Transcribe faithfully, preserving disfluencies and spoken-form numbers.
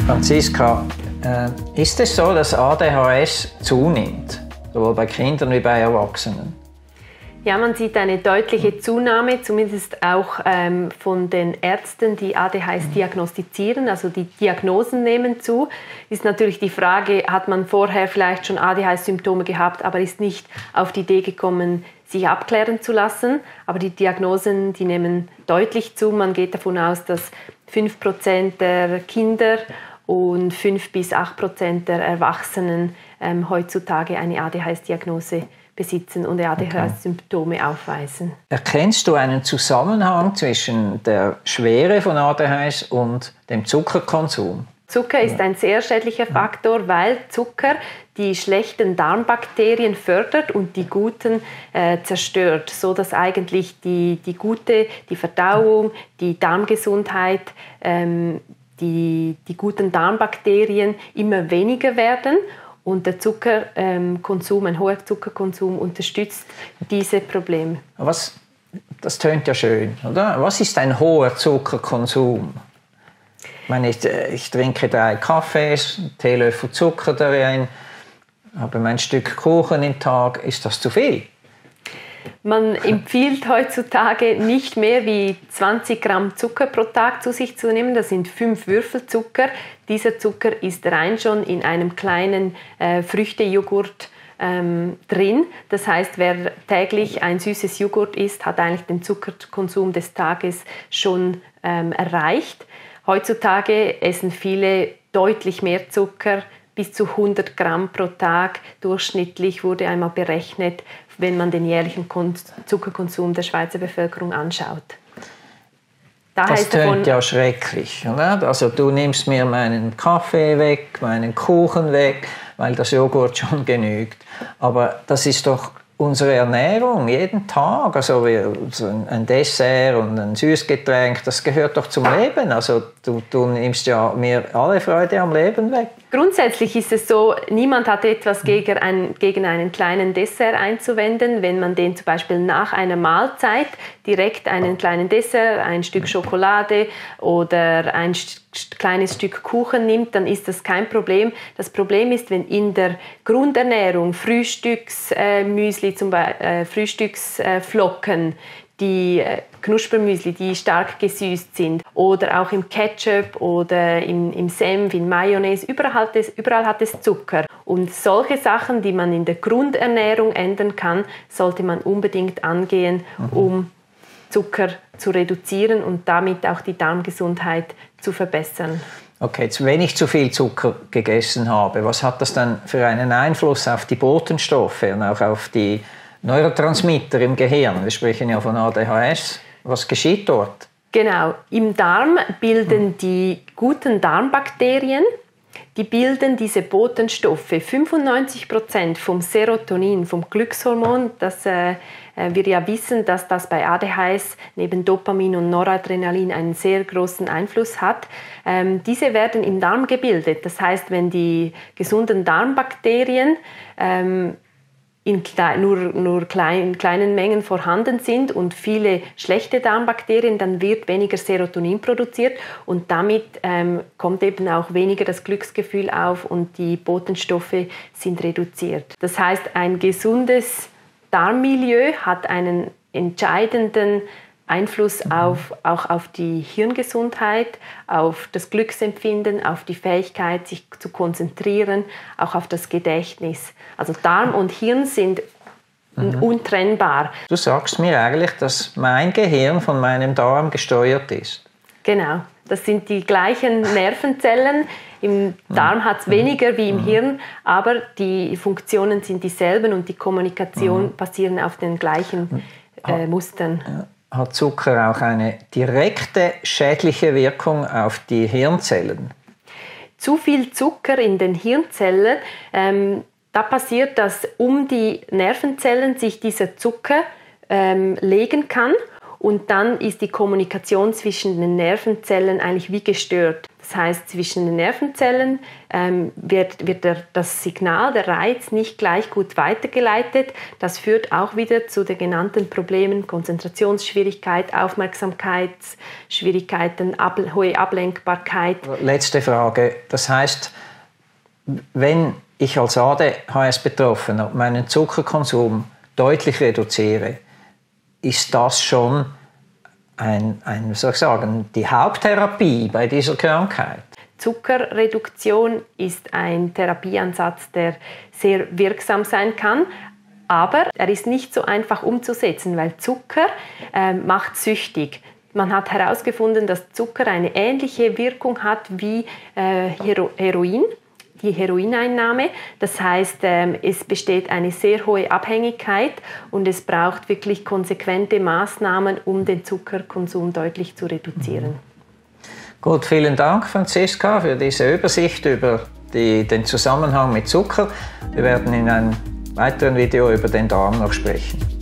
Franziska, äh, ist es so, dass A D H S zunimmt, sowohl bei Kindern wie bei Erwachsenen? Ja, man sieht eine deutliche Zunahme, zumindest auch ähm, von den Ärzten, die A D H S diagnostizieren. Also die Diagnosen nehmen zu. Ist natürlich die Frage, hat man vorher vielleicht schon A D H S-Symptome gehabt, aber ist nicht auf die Idee gekommen, sich abklären zu lassen. Aber die Diagnosen, die nehmen deutlich zu. Man geht davon aus, dass fünf Prozent der Kinder und fünf bis acht Prozent der Erwachsenen ähm, heutzutage eine A D H S-Diagnose besitzen und A D H S-Symptome okay. aufweisen. Erkennst du einen Zusammenhang zwischen der Schwere von A D H S und dem Zuckerkonsum? Zucker ist ein sehr schädlicher Faktor, weil Zucker die schlechten Darmbakterien fördert und die guten äh, zerstört, so dass eigentlich die, die gute, die Verdauung, die Darmgesundheit, ähm, die, die guten Darmbakterien immer weniger werden. Und der Zuckerkonsum, ähm, ein hoher Zuckerkonsum unterstützt diese Probleme. Was, das tönt ja schön, oder? Was ist ein hoher Zuckerkonsum? Ich meine, ich, ich trinke drei Kaffees, einen Teelöffel Zucker darin, habe mein Stück Kuchen im Tag. Ist das zu viel? Man empfiehlt heutzutage nicht mehr wie zwanzig Gramm Zucker pro Tag zu sich zu nehmen. Das sind fünf Würfel Zucker. Dieser Zucker ist rein schon in einem kleinen äh, Früchtejoghurt ähm, drin. Das heißt, wer täglich ein süßes Joghurt isst, hat eigentlich den Zuckerkonsum des Tages schon ähm, erreicht. Heutzutage essen viele deutlich mehr Zucker, bis zu hundert Gramm pro Tag. Durchschnittlich wurde einmal berechnet, wenn man den jährlichen Zuckerkonsum der Schweizer Bevölkerung anschaut. Da das tönt ja schrecklich, oder? Also du nimmst mir meinen Kaffee weg, meinen Kuchen weg, weil das Joghurt schon genügt. Aber das ist doch unsere Ernährung, jeden Tag. Also wir, so ein Dessert und ein Süßgetränk, das gehört doch zum Leben. Also du, du nimmst ja mir alle Freude am Leben weg. Grundsätzlich ist es so, niemand hat etwas gegen, ein, gegen einen kleinen Dessert einzuwenden, wenn man den zum Beispiel nach einer Mahlzeit direkt einen kleinen Dessert, ein Stück Schokolade oder ein kleines Stück Kuchen nimmt, dann ist das kein Problem. Das Problem ist, wenn in der Grundernährung Frühstücksmüsli, zum Beispiel äh, Frühstücksflocken, die äh, Knuspermüsli, die stark gesüßt sind, oder auch im Ketchup oder im, im Senf, in Mayonnaise, überall hat, es, überall hat es Zucker. Und solche Sachen, die man in der Grundernährung ändern kann, sollte man unbedingt angehen, mhm. um Zucker zu reduzieren und damit auch die Darmgesundheit zu verbessern. Okay, jetzt, wenn ich zu viel Zucker gegessen habe, was hat das dann für einen Einfluss auf die Botenstoffe und auch auf die Neurotransmitter im Gehirn? Wir sprechen ja von A D H S. Was geschieht dort? Genau, im Darm bilden die guten Darmbakterien, die bilden diese Botenstoffe. fünfundneunzig Prozent vom Serotonin, vom Glückshormon, das äh, wir ja wissen, dass das bei A D H S neben Dopamin und Noradrenalin einen sehr großen Einfluss hat. Ähm, diese werden im Darm gebildet. Das heißt, wenn die gesunden Darmbakterien ähm, in kle- nur, nur klein, kleinen Mengen vorhanden sind und viele schlechte Darmbakterien, dann wird weniger Serotonin produziert und damit ähm, kommt eben auch weniger das Glücksgefühl auf und die Botenstoffe sind reduziert. Das heißt, ein gesundes Darmmilieu hat einen entscheidenden Einfluss auf, auch auf die Hirngesundheit, auf das Glücksempfinden, auf die Fähigkeit, sich zu konzentrieren, auch auf das Gedächtnis. Also Darm und Hirn sind mhm. untrennbar. Du sagst mir eigentlich, dass mein Gehirn von meinem Darm gesteuert ist. Genau, das sind die gleichen Nervenzellen. Im Darm hat es weniger wie im Hirn, aber die Funktionen sind dieselben und die Kommunikation mhm. basieren auf den gleichen äh, Mustern. Hat Zucker auch eine direkte schädliche Wirkung auf die Hirnzellen? Zu viel Zucker in den Hirnzellen, ähm, da passiert, dass um die Nervenzellen sich dieser Zucker ähm, legen kann und dann ist die Kommunikation zwischen den Nervenzellen eigentlich wie gestört. Das heißt, zwischen den Nervenzellen ähm, wird, wird der, das Signal, der Reiz nicht gleich gut weitergeleitet. Das führt auch wieder zu den genannten Problemen, Konzentrationsschwierigkeit, Aufmerksamkeitsschwierigkeiten, ab, hohe Ablenkbarkeit. Letzte Frage. Das heißt, wenn ich als A D H S-Betroffener meinen Zuckerkonsum deutlich reduziere, ist das schon ein, ein, wie soll ich sagen, die Haupttherapie bei dieser Krankheit? Zuckerreduktion ist ein Therapieansatz, der sehr wirksam sein kann, aber er ist nicht so einfach umzusetzen, weil Zucker äh, macht süchtig. Man hat herausgefunden, dass Zucker eine ähnliche Wirkung hat wie äh, Hero- Heroin. Die Heroineinnahme. Das heißt, es besteht eine sehr hohe Abhängigkeit und es braucht wirklich konsequente Maßnahmen, um den Zuckerkonsum deutlich zu reduzieren. Gut, vielen Dank, Franziska, für diese Übersicht über die, den Zusammenhang mit Zucker. Wir werden in einem weiteren Video über den Darm noch sprechen.